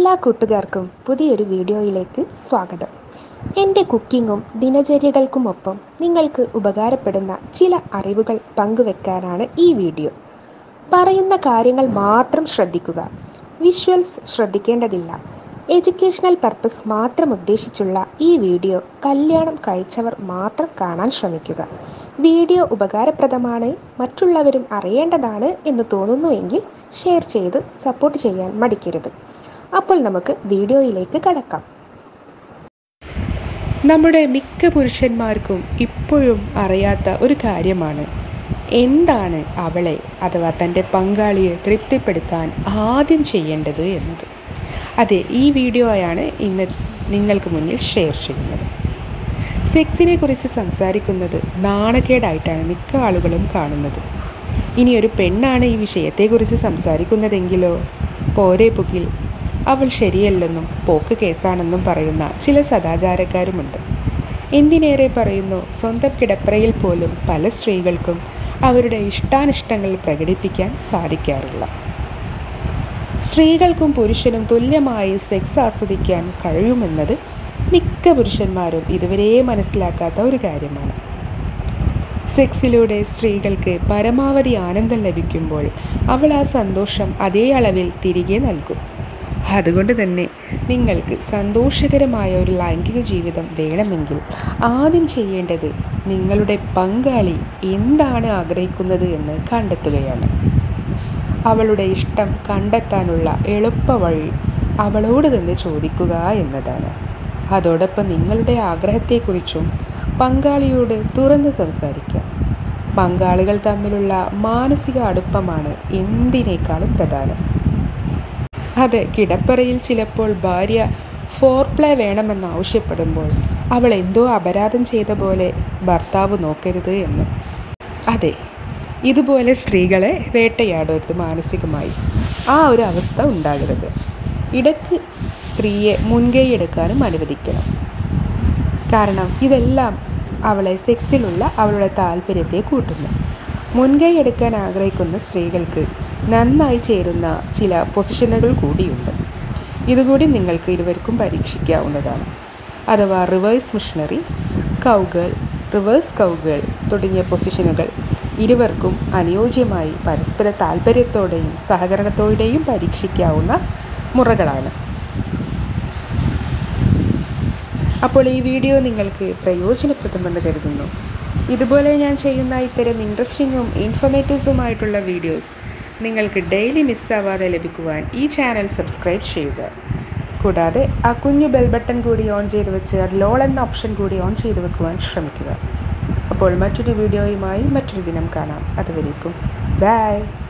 എല്ലാ കൂട്ടുകാർക്കും പുതിയൊരു വീഡിയോയിലേക്ക് സ്വാഗതം. എൻ്റെ കുക്കിങ്ങും ദിനചര്യകൾക്കുമൊപ്പം നിങ്ങൾക്ക് ഉപകാരപ്പെടുന്ന ചില അറിവുകൾ പങ്കുവെക്കാനാണ് ഈ വീഡിയോ. പറയുന്ന കാര്യങ്ങൾ മാത്രം ശ്രദ്ധിക്കുക. വിഷ്വൽസ് ശ്രദ്ധിക്കേണ്ടതില്ല. എഡ്യൂക്കേഷണൽ പർപ്പസ് മാത്രം ഉദ്ദേശിച്ചുള്ള ഈ വീഡിയോ കല്യാണം കഴിച്ചവർ മാത്രം കാണാൻ ശ്രമിക്കുക. വീഡിയോ ഉപകാരപ്രദമാണ്, മറ്റുള്ളവരും അറിയേണ്ടതാണ് എന്ന് തോന്നുന്നുവെങ്കിൽ ഷെയർ ചെയ്ത് സപ്പോർട്ട് ചെയ്യാൻ മടിക്കരുത്. അപ്പോൾ നമുക്ക് വീഡിയോയിലേക്ക് കടക്കാം. നമ്മുടെ മിക്ക പുരുഷന്മാർക്കും ഇപ്പോഴും അറിയാത്ത ഒരു കാര്യമാണ് എന്താണ് അവളെ അഥവാ തൻ്റെ പങ്കാളിയെ തൃപ്തിപ്പെടുത്താൻ ആദ്യം ചെയ്യേണ്ടത് എന്നത്. അതെ, ഈ വീഡിയോയാണ് ഇന്ന് നിങ്ങൾക്ക് മുന്നിൽ ഷെയർ ചെയ്യുന്നത്. സെക്സിനെ കുറിച്ച് സംസാരിക്കുന്നത് നാണക്കേടായിട്ടാണ് മിക്ക ആളുകളും കാണുന്നത്. ഇനി ഒരു പെണ്ണാണ് ഈ വിഷയത്തെക്കുറിച്ച് സംസാരിക്കുന്നതെങ്കിലോ പോരെ പുകിൽ, അവൾ ശരിയല്ലെന്നും പോക്ക് കേസാണെന്നും പറയുന്ന ചില സദാചാരക്കാരുമുണ്ട്. എന്തിനേറെ പറയുന്നു, സ്വന്തം കിടപ്പറയിൽ പോലും പല സ്ത്രീകൾക്കും അവരുടെ ഇഷ്ടാനിഷ്ടങ്ങൾ പ്രകടിപ്പിക്കാൻ സാധിക്കാറില്ല. സ്ത്രീകൾക്കും പുരുഷനും തുല്യമായി സെക്സ് ആസ്വദിക്കാൻ കഴിയുമെന്നത് മിക്ക പുരുഷന്മാരും ഇതുവരെ മനസ്സിലാക്കാത്ത ഒരു കാര്യമാണ്. സെക്സിലൂടെ സ്ത്രീകൾക്ക് പരമാവധി ആനന്ദം ലഭിക്കുമ്പോൾ അവൾ ആ സന്തോഷം അതേ അളവിൽ തിരികെ നൽകും. അതുകൊണ്ട് തന്നെ നിങ്ങൾക്ക് സന്തോഷകരമായ ഒരു ലൈംഗിക ജീവിതം വേണമെങ്കിൽ ആദ്യം ചെയ്യേണ്ടത് നിങ്ങളുടെ പങ്കാളി എന്താണ് ആഗ്രഹിക്കുന്നത് എന്ന് കണ്ടെത്തുകയാണ്. അവളുടെ ഇഷ്ടം കണ്ടെത്താനുള്ള എളുപ്പ വഴി അവളോട് തന്നെ ചോദിക്കുക എന്നതാണ്. അതോടൊപ്പം നിങ്ങളുടെ ആഗ്രഹത്തെക്കുറിച്ചും പങ്കാളിയോട് തുറന്ന് സംസാരിക്കാം. പങ്കാളികൾ തമ്മിലുള്ള മാനസിക അടുപ്പമാണ് എന്തിനേക്കാളും പ്രധാനം. അതെ, കിടപ്പറയിൽ ചിലപ്പോൾ ഭാര്യ ഫോർപ്ലേ വേണമെന്ന് ആവശ്യപ്പെടുമ്പോൾ അവൾ എന്തോ അപരാധം ചെയ്ത പോലെ ഭർത്താവ് നോക്കരുത് എന്ന്. അതെ, ഇതുപോലെ സ്ത്രീകളെ വേട്ടയാടരുത് മാനസികമായി. ആ ഒരു അവസ്ഥ ഉണ്ടാകരുത്. ഇടയ്ക്ക് സ്ത്രീയെ മുൻകൈ എടുക്കാനും അനുവദിക്കണം. കാരണം ഇതെല്ലാം അവളെ സെക്സിലുള്ള അവളുടെ താല്പര്യത്തെ കൂട്ടുന്നു. മുൻകൈ എടുക്കാൻ ആഗ്രഹിക്കുന്ന സ്ത്രീകൾക്ക് നന്നായി ചേരുന്ന ചില പൊസിഷനുകൾ കൂടിയുണ്ട്. ഇതുകൂടി നിങ്ങൾക്ക് ഇരുവർക്കും പരീക്ഷിക്കാവുന്നതാണ്. അഥവാ reverse missionary, cowgirl, reverse cowgirl തുടങ്ങിയ പൊസിഷനുകൾ ഇരുവർക്കും അനുയോജ്യമായി പരസ്പര താല്പര്യത്തോടെയും സഹകരണത്തോടെയും പരീക്ഷിക്കാവുന്ന മുറകളാണ്. അപ്പോൾ ഈ വീഡിയോ നിങ്ങൾക്ക് പ്രയോജനപ്രദമെന്ന് കരുതുന്നു. ഇതുപോലെ ഞാൻ ചെയ്യുന്ന ഇത്തരം ഇൻട്രസ്റ്റിങ്ങും ഇൻഫോർമേറ്റീവ്സുമായിട്ടുള്ള വീഡിയോസ് നിങ്ങൾക്ക് ഡെയിലി മിസ്സാവാതെ ലഭിക്കുവാൻ ഈ ചാനൽ സബ്സ്ക്രൈബ് ചെയ്യുക. കൂടാതെ ആ കുഞ്ഞു ബെൽ ബട്ടൺ കൂടി ഓൺ ചെയ്ത് വെച്ച് അതിൽ ഓൾ എന്ന ഓപ്ഷൻ കൂടി ഓൺ ചെയ്ത് വെക്കുവാൻ ശ്രമിക്കുക. അപ്പോൾ മറ്റൊരു വീഡിയോയുമായി മറ്റൊരു ദിനം കാണാം. അതുവരേക്കും ബൈ.